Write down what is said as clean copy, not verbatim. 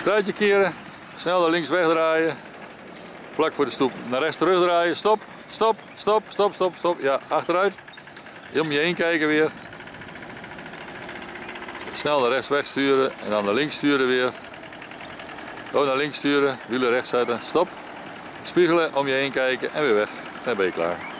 Straatje keren, snel naar links wegdraaien. Vlak voor de stoep naar rechts terugdraaien. Stop, stop, stop, stop, stop, stop. Ja, achteruit. Om je heen kijken weer. Snel naar rechts wegsturen en dan naar links sturen weer. Ook naar links sturen, wielen rechts zetten. Stop. Spiegelen, om je heen kijken en weer weg. Dan ben je klaar.